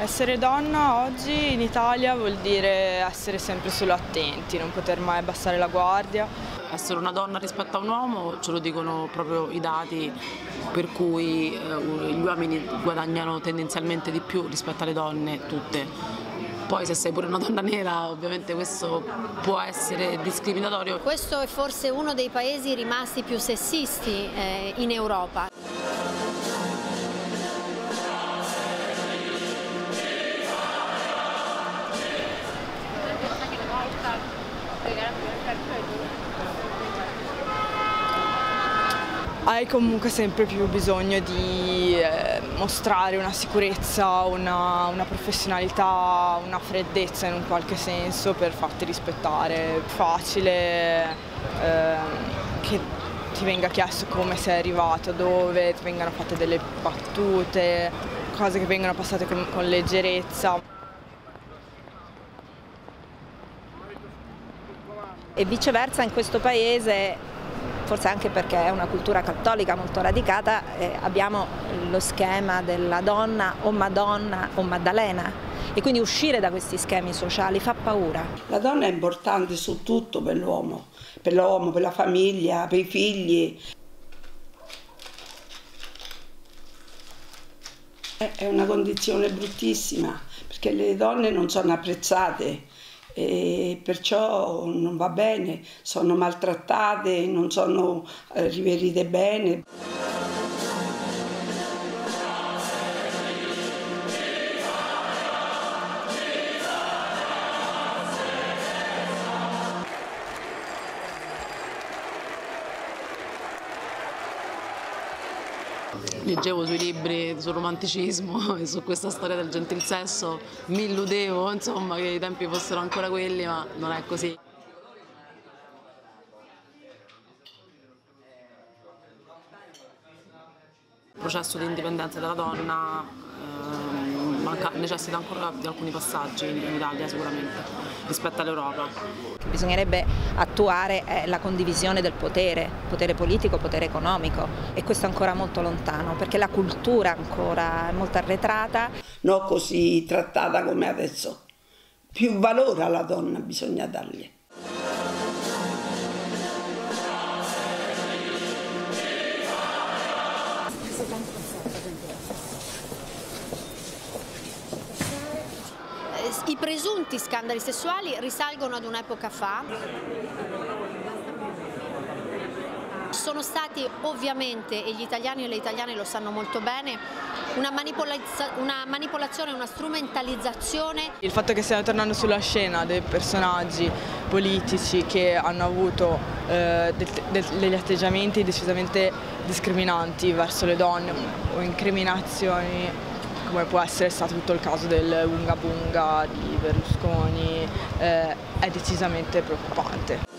Essere donna oggi in Italia vuol dire essere sempre solo attenti, non poter mai abbassare la guardia. Essere una donna rispetto a un uomo ce lo dicono proprio i dati, per cui gli uomini guadagnano tendenzialmente di più rispetto alle donne tutte. Poi se sei pure una donna nera ovviamente questo può essere discriminatorio. Questo è forse uno dei paesi rimasti più sessisti in Europa. Hai comunque sempre più bisogno di mostrare una sicurezza, una professionalità, una freddezza in un qualche senso per farti rispettare. È facile che ti venga chiesto come sei arrivato, dove, ti vengano fatte delle battute, cose che vengono passate con leggerezza. E viceversa in questo paese, forse anche perché è una cultura cattolica molto radicata, abbiamo lo schema della donna o Madonna o Maddalena e quindi uscire da questi schemi sociali fa paura. La donna è importante su tutto per l'uomo, per la famiglia, per i figli. È una condizione bruttissima perché le donne non sono apprezzate. E perciò non va bene, sono maltrattate, non sono riverite bene. Leggevo sui libri sul romanticismo e su questa storia del gentilsesso, mi illudevo insomma che i tempi fossero ancora quelli, ma non è così. Il processo di indipendenza della donna necessita ancora di alcuni passaggi in Italia sicuramente rispetto all'Europa. Bisognerebbe attuare la condivisione del potere politico, potere economico, e questo è ancora molto lontano perché la cultura ancora è molto arretrata. Non così trattata come adesso, più valore alla donna bisogna dargli. I presunti scandali sessuali risalgono ad un'epoca fa. Sono stati ovviamente, e gli italiani e le italiane lo sanno molto bene, una manipolazione, una strumentalizzazione. Il fatto che stiano tornando sulla scena dei personaggi politici che hanno avuto degli atteggiamenti decisamente discriminanti verso le donne o incriminazioni, come può essere stato tutto il caso del Bunga Bunga di Berlusconi, è decisamente preoccupante.